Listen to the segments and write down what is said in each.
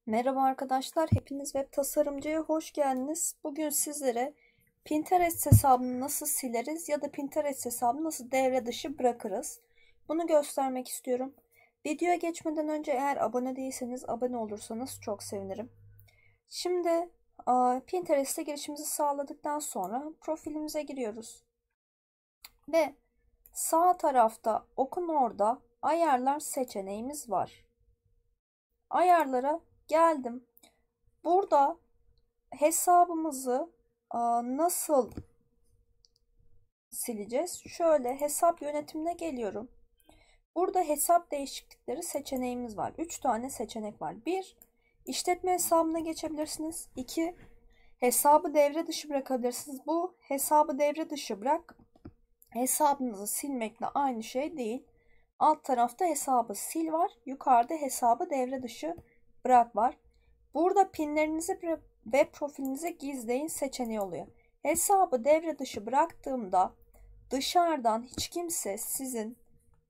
Merhaba arkadaşlar, hepiniz web tasarımcıya hoş geldiniz. Bugün sizlere Pinterest hesabını nasıl sileriz ya da Pinterest hesabını nasıl devre dışı bırakırız, bunu göstermek istiyorum. Videoya geçmeden önce eğer abone değilseniz abone olursanız çok sevinirim. Şimdi Pinterest'e girişimizi sağladıktan sonra profilimize giriyoruz. Ve sağ tarafta okun orada ayarlar seçeneğimiz var. Ayarlara geldim. Burada hesabımızı nasıl sileceğiz? Şöyle hesap yönetimine geliyorum. Burada hesap değişiklikleri seçeneğimiz var. 3 tane seçenek var. 1. İşletme hesabına geçebilirsiniz. 2. Hesabı devre dışı bırakabilirsiniz. Bu hesabı devre dışı bırak hesabınızı silmekle aynı şey değil. Alt tarafta hesabı sil var. Yukarıda hesabı devre dışı bırak var. Burada pinlerinizi ve profilinizi gizleyin seçeneği oluyor. Hesabı devre dışı bıraktığımda dışarıdan hiç kimse sizin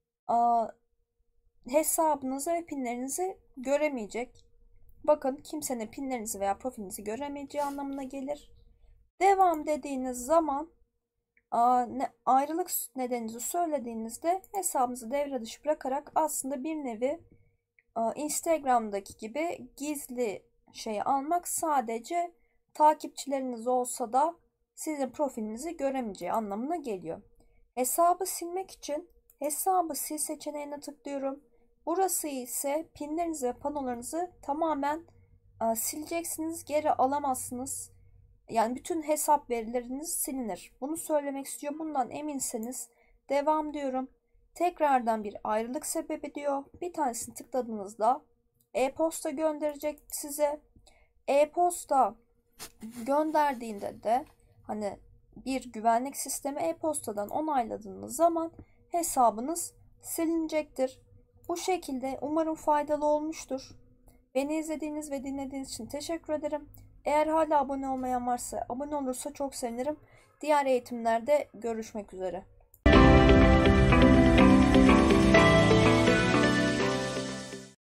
hesabınızı ve pinlerinizi göremeyecek. Bakın, kimsenin pinlerinizi veya profilinizi göremeyeceği anlamına gelir. Devam dediğiniz zaman ayrılık nedeninizi söylediğinizde hesabınızı devre dışı bırakarak aslında bir nevi Instagram'daki gibi gizli şeyi almak, sadece takipçileriniz olsa da sizin profilinizi göremeyeceği anlamına geliyor. Hesabı silmek için hesabı sil seçeneğine tıklıyorum. Burası ise pinlerinizi ve panolarınızı tamamen sileceksiniz, geri alamazsınız. Yani bütün hesap verileriniz silinir. Bunu söylemek istiyor. Bundan eminseniz devam diyorum. Tekrardan bir ayrılık sebebi diyor. Bir tanesini tıkladığınızda e-posta gönderecek size. E-posta gönderdiğinde de hani bir güvenlik sistemi e-postadan onayladığınız zaman hesabınız silinecektir. Bu şekilde umarım faydalı olmuştur. Beni izlediğiniz ve dinlediğiniz için teşekkür ederim. Eğer hala abone olmayan varsa abone olursa çok sevinirim. Diğer eğitimlerde görüşmek üzere.